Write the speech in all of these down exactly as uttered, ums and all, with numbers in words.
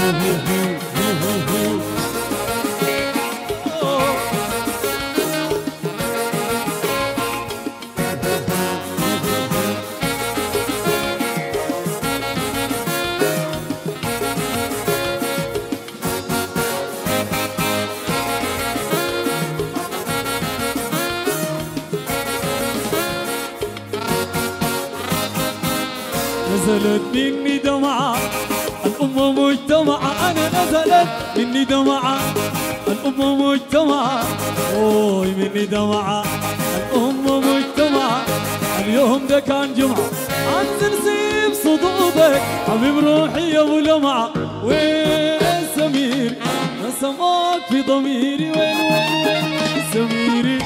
نزلت مني دمعة الأم مجتمعة، أنا نزلت مني دمعة الأم مجتمعة، أوي مني دمعة الأم مجتمعة. اليوم ده كان جمعة أنزل سيب صدودك حبيب روحي يا أبو لمعة. وين سميري نسمعك في ضميري، وين وين وين وين سميري.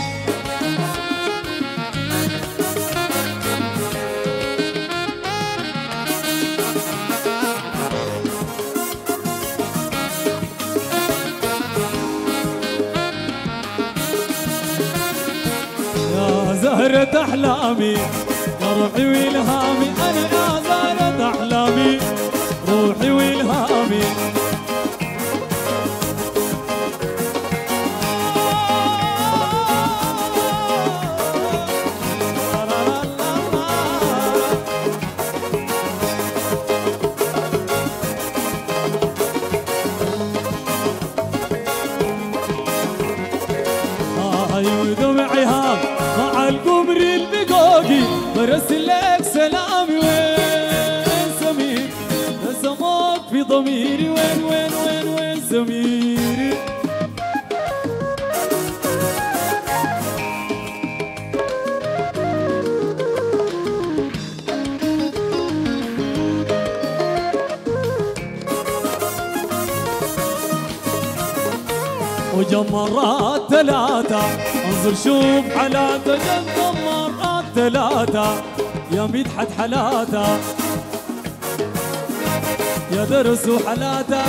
زهرة أحلامي يا روحي وإلهامي، أنا يا زهرة أحلامي روحي وإلهامي. أيوة دمعي هام مع القمر البقوقي برسل لك سلامي. وين سمير نسمعك في ضميري، وين وين وين وين سميري. وجم مرات ثلاثة انظر شوف حالاته، جم مرات ثلاثة يا مدحت حالاته يا درس وحالاته.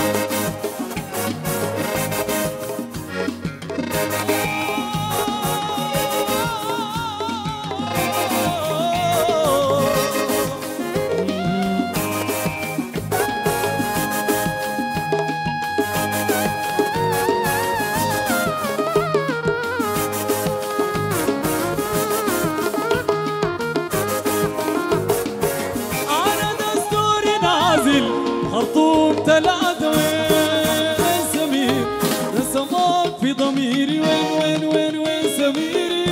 خرطوم ثلاثة وين سمير نسمعك في ضميري، وين وين وين وين سميري.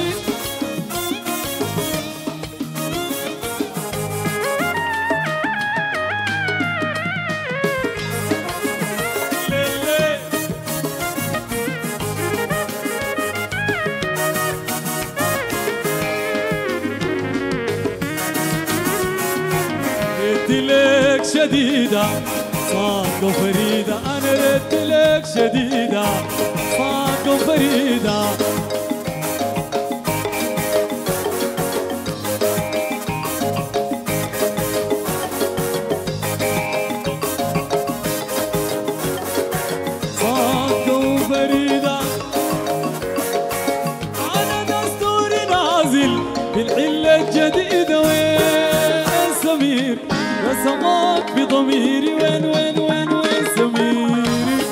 ردت لك شديدة صاك وفريدة، أنا ردت لك شديدة صاك وفريدة. صاك وفريدة أنا دستوري نازل بالعلة الجديدة. وين سمير رسمك بضميري، وين وين وين وين سميري.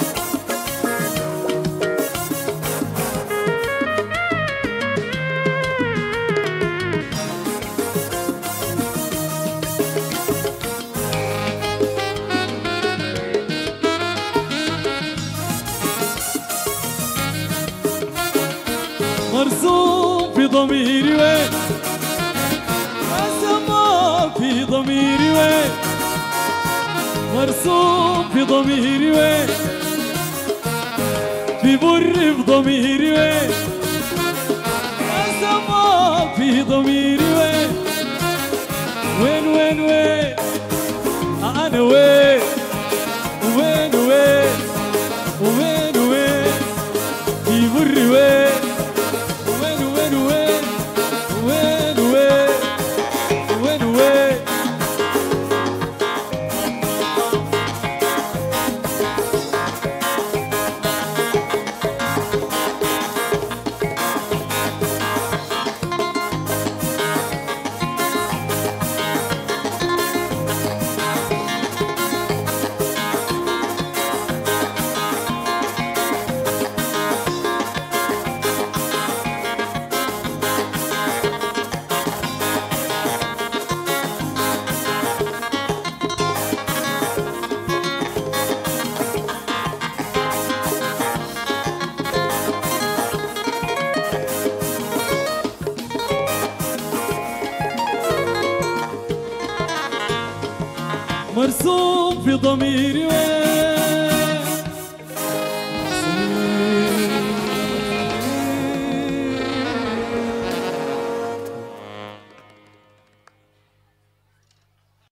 مرسوم في ضميري، وين رسمك في ضميري، وين مرسوم في ضميري، وين في بر في ضميري، وين رسمك في ضميري، وين وين وين وين أنا وين وين وين وين وين في بر وين وين وين وين وين وين وين وين. في ضميري وين